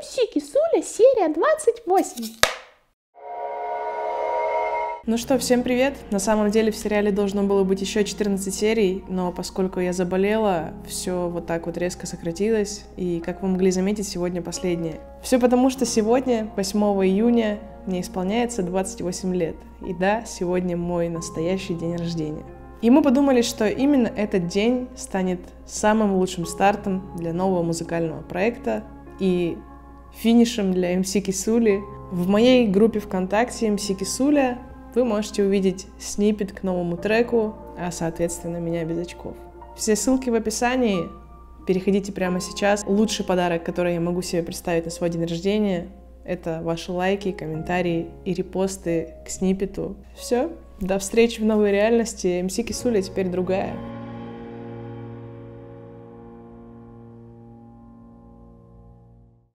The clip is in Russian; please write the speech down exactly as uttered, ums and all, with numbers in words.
эм си Кисуля, серия двадцать восемь. Ну что, всем привет! На самом деле в сериале должно было быть еще четырнадцать серий, но поскольку я заболела, все вот так вот резко сократилось, и, как вы могли заметить, сегодня последнее. Все потому, что сегодня, восьмого июня, мне исполняется двадцать восемь лет, и да, сегодня мой настоящий день рождения. И мы подумали, что именно этот день станет самым лучшим стартом для нового музыкального проекта и финишем для эм си Кисули. В моей группе ВКонтакте эм си Кисуля вы можете увидеть сниппет к новому треку, а соответственно меня без очков. Все ссылки в описании, переходите прямо сейчас. Лучший подарок, который я могу себе представить на свой день рождения, это ваши лайки, комментарии и репосты к сниппету. Все, до встречи в новой реальности, эм си Кисуля теперь другая.